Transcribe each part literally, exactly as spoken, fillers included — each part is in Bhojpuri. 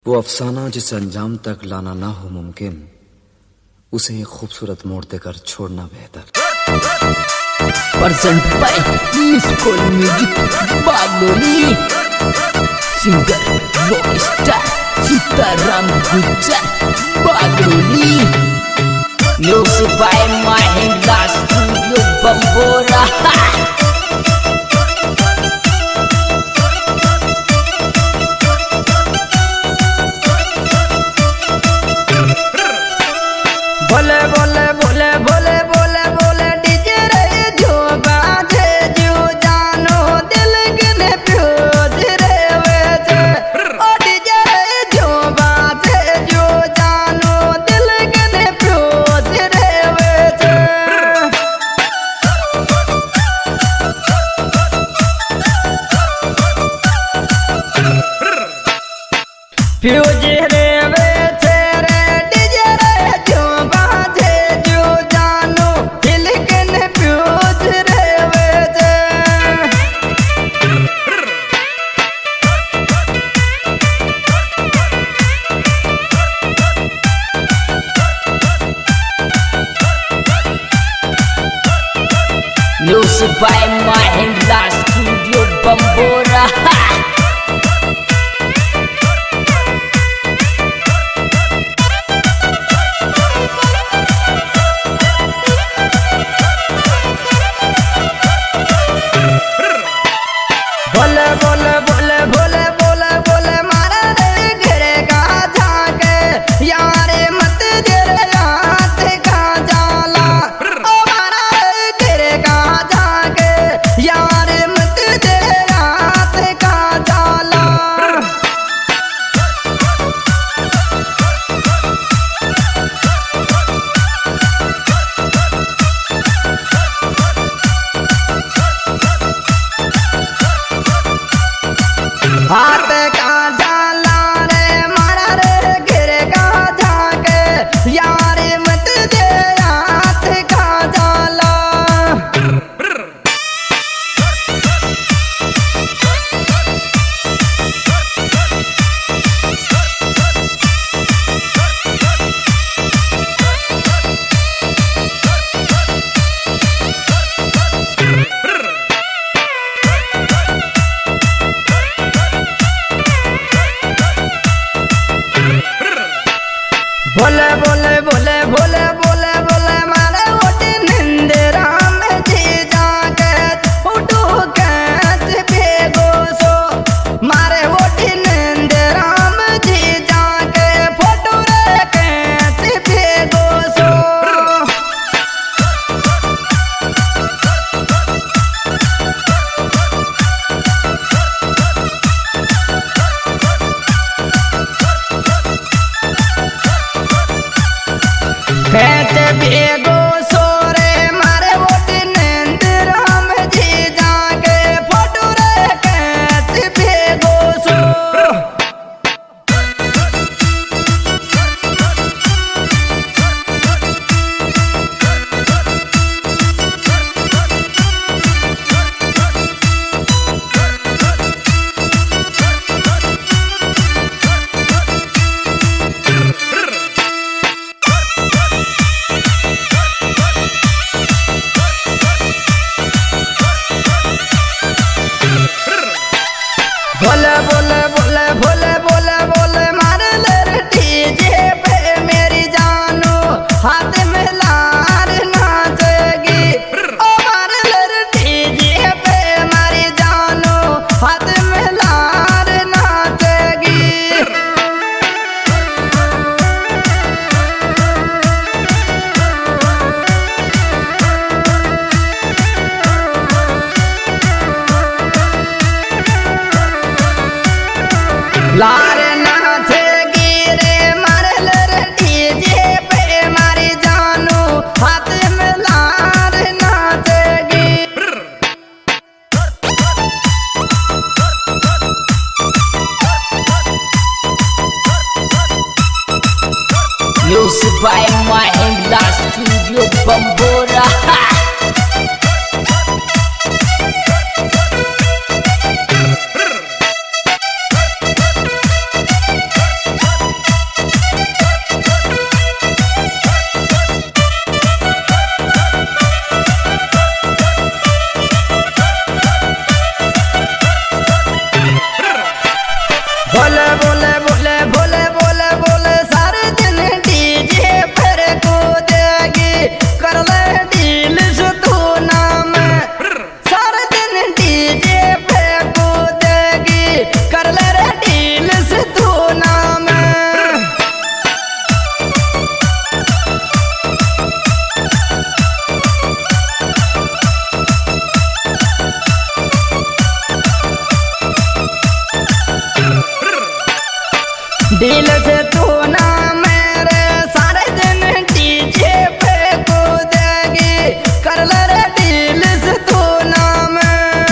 वो अफसाना जिसे अंजाम तक लाना ना हो मुमकिन, उसे एक खूबसूरत मोड़ देकर छोड़ना बेहतर। Present by school music Bagdoli, singer rock star Sitaram Gujjar Bagdoli, music by Mahindra studio Bambora. बोले बोले बोले बोले बोले बोले डीजे रे जो बाजे जो जानो दिल गने प्योज रे वेचे। ओ डीजे रे जो बाजे जो जानो दिल गने प्योज रे वेचे। प्योज रे वेचे रे डीजे रे जो बाजे जो जानो दिल गने प्योज रे वेचे। Music by Mahindra studio Bambora. बोले बोले बोले बोले बोले बोले मारे रे घेरे का झाके यारे मत तेरे हाथ का जाला। ओ मारा रे घेरे का झाके यारे मत तेरे हाथ का जाला। हाथ का जाला रे मारा रे घेरे का झाके यारे मत दे हाथ का जाला। बोले बोले बोले बोले बोले बोले मारे ओटी निंदेरा में जी जाके उठो कैच भेगो सो। मारे ओटी निंदेरा में जी जाके फोटो रे कैच भेगो सो। कैच भेगो सोरे मारे ओटी निंदेरा में जी जाके फोटो रे कैच भेगो सो। बोले बोले बोले बोले बोले बोले मारे ले डीजे पे मेरी जानो हाथ में लार नाचेगी। ओ मारे ले डीजे पे मेरी जानो हाथ में लार नाचेगी। लारे नाचेगी रे मारे ले डीजे पे मारी जानो हाथ में लार नाचेगी। Music by Mahindra studio Bambora. दिल से तू ना मेरे सारे दिन डीजे पे कूदेगी, कर ले रे दिल से तू ना मैं।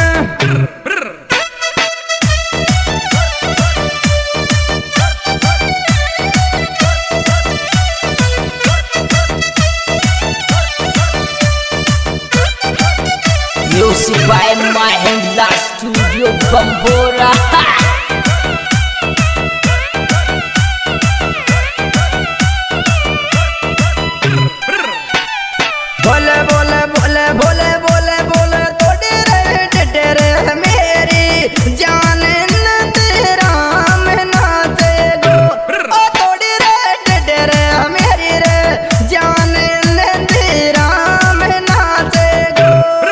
Music by Mahindra Studio Bambora. बोले बोले बोले बोले बोले बोले तोड़ी रे टिटे रे मेरी जान तेरा में नाचे गो, ओ तोड़ी रे टिटे रे मेरी रे जान तेरा में नाचे गो।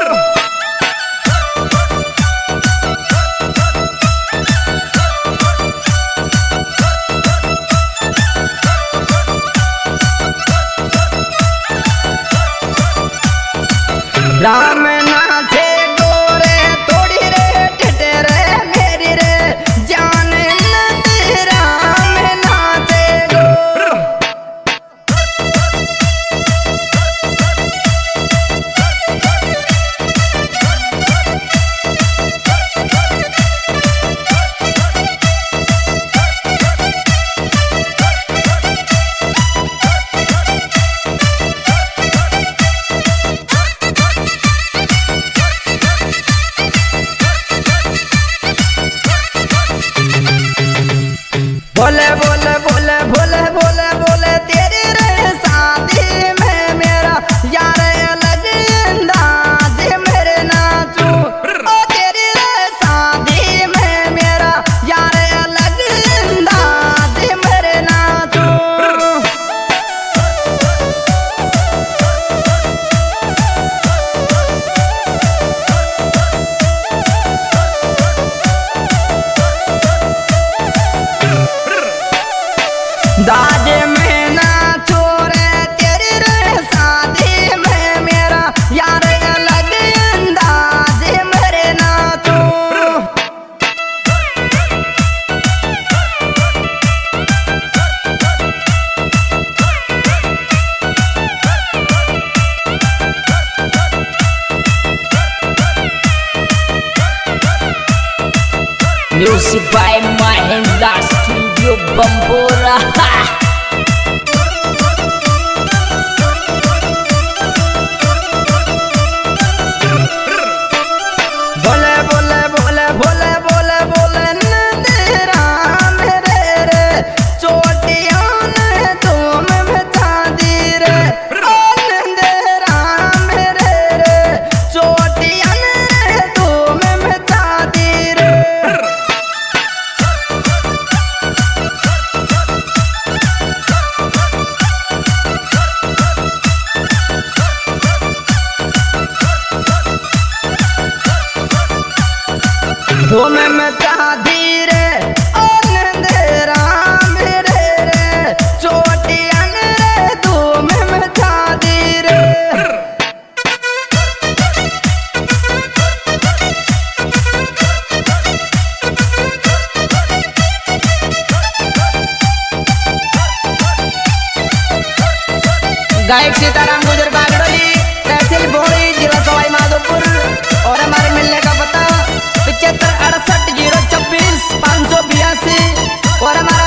राम नाचे गोरे तोड़ी रे टिटे रे मेरी रे जान तेरा में नाचे गो। बोले बोले बोले बोले बोले बोले तेरी रे शादी में मेरा यार अलग अंदाज मेरे नाचू, ओ तेरी रे शादी में मेरा यार अलग अंदाज मेरे नाचू। दाज में नाचो रे तेरी रे शादी में मेरा यार अलग अंदाज मेरे नाचो। Music by Mahindra Studio Bambora. बोले बोले बोले बोले बोले बोले नंदेरा मेरे रे चोटियां ने तुम बता दी रे, ओ नंदेरा मेरे रे चोटियां ने तुम बता दी रे। धूम मचा दी रे ओ नंदेरा मेरे रे चोटियां रे धूम मचा दी रे। गायक सीताराम गुजर बागड़ोली, तहसील बोरी, जिला सवाई माधोपुर। और हमारे मिलने का पता पिछहत्तर अड़सठ जीरो छब्बीस पाँच सौ बयासी। और हमारा